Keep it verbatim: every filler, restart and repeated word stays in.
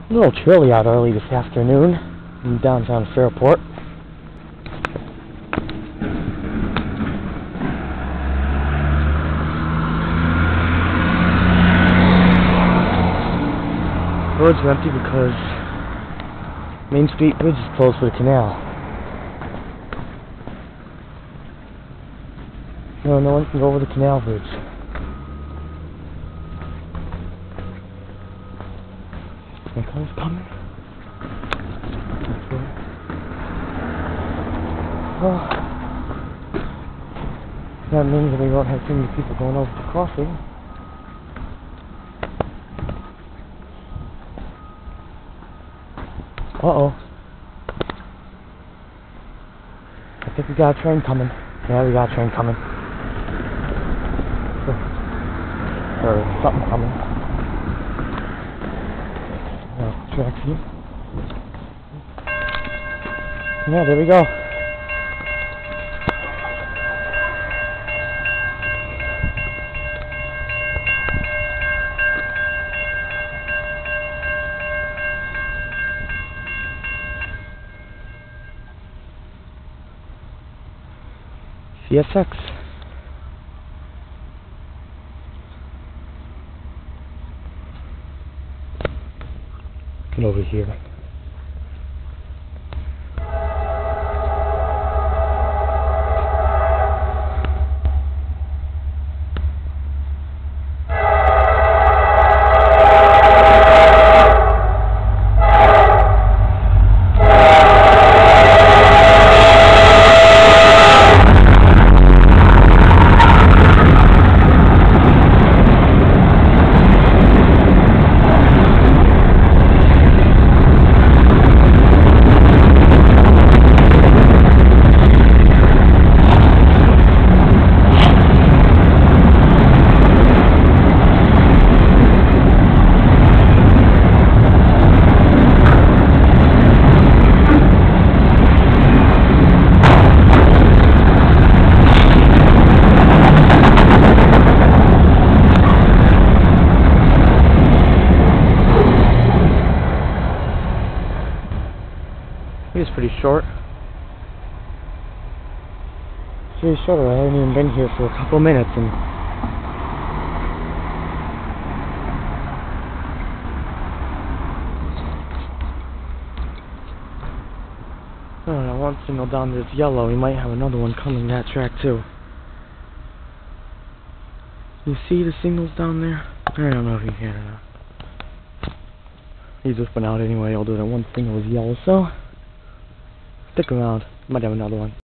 A little chilly out early this afternoon in downtown Fairport. Roads are empty because Main Street Bridge is closed for the canal. No, no one can go over the canal bridge. My car's coming. Oh, that means that we won't have too many people going over the crossing. Uh-oh. I think we got a train coming. Yeah, we got a train coming. Or something coming. Uh, tracks here. Yeah, there we go. C S X. Get over here. It is pretty short. It's pretty short. I haven't even been here for a couple minutes and I don't know, one signal down there is yellow. We might have another one coming that track too. You see the signals down there? I don't know if you can or not. He's just went out anyway, although that one signal was yellow, so stick around. Might have another one.